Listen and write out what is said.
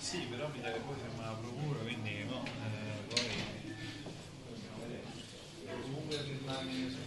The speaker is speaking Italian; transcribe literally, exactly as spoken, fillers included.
sì, però mi deve poi firmare la procura, quindi no, eh, poi... Comunque firmarmi